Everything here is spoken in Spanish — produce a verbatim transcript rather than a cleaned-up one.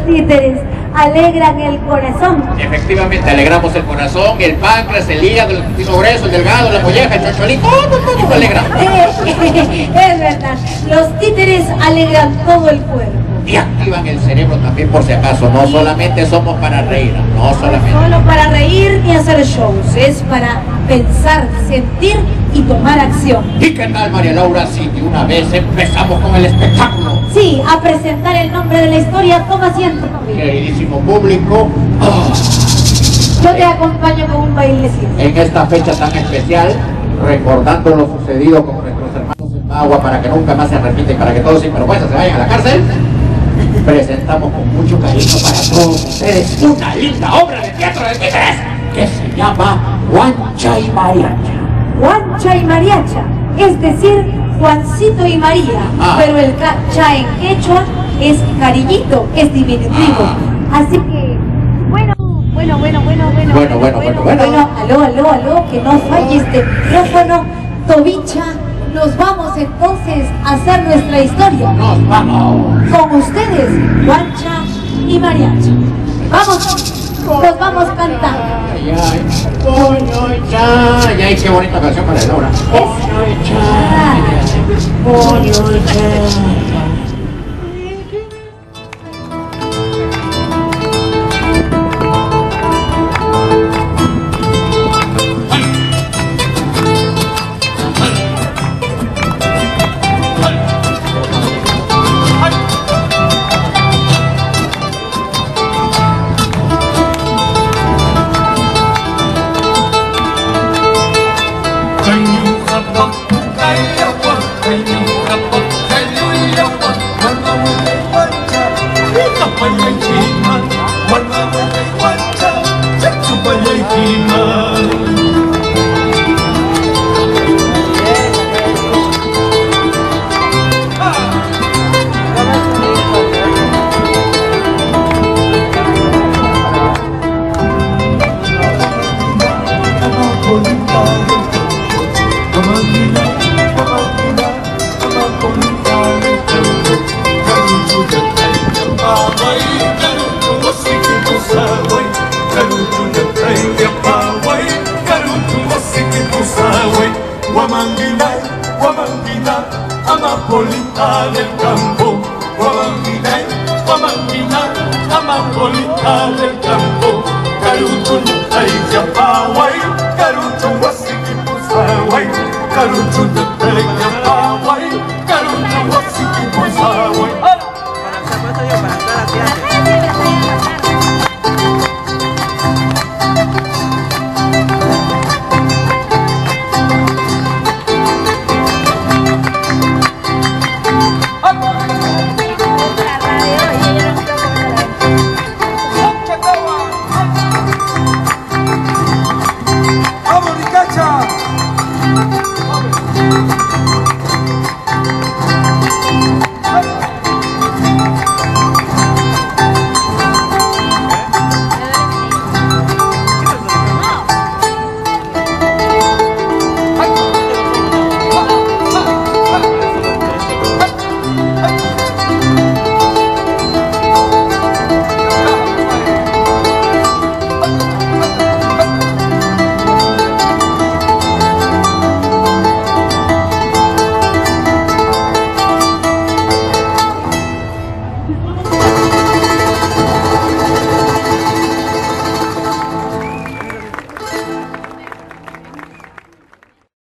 títeres alegran el corazón. Efectivamente, alegramos el corazón, el páncreas, el hígado, el intestino grueso, el delgado, la molleja, el chocholito, todo, todo lo alegramos. Eh, es verdad, los títeres alegran todo el cuerpo. Y activan el cerebro también, por si acaso. No solamente somos para reír, no solamente. No solo para reír ni hacer shows, es para pensar, sentir y tomar acción. ¿Y qué tal, María Laura, si de una vez empezamos con el espectáculo? Sí, a presentar el nombre de la historia. Toma asiento, papi. Queridísimo público, oh, Yo te acompaño con un bailecito. en esta fecha tan especial, recordando lo sucedido con nuestros hermanos en Bagua, para que nunca más se repite, para que todos sin vergüenza se vayan a la cárcel, presentamos con mucho cariño para todos ustedes una linda obra de teatro de títeres que se llama Juancha y Mariacha. Juancha y Mariacha, es decir, Juancito y María, Ah. pero el ca- cha en quechua es cariñito, es diminutivo. Ah. Así que, bueno, bueno, bueno, bueno, bueno, Bueno, bueno, bueno, bueno. aló, aló, aló, que no falle este micrófono, Tobicha. Nos vamos entonces a hacer nuestra historia. ¡Nos vamos! Con ustedes, Juancha y Mariacha. Vamos, nos vamos cantando. Ay, ay, coño y chay. Ay, qué bonita canción para Laura. Coño y chay. Coño y chay. Amapolita del campo, Guamambina, Guamambina, Amapolita del campo, Carucho Nutaya Pawai, Carucho Wasiki Pusawai, Carucho Nutaya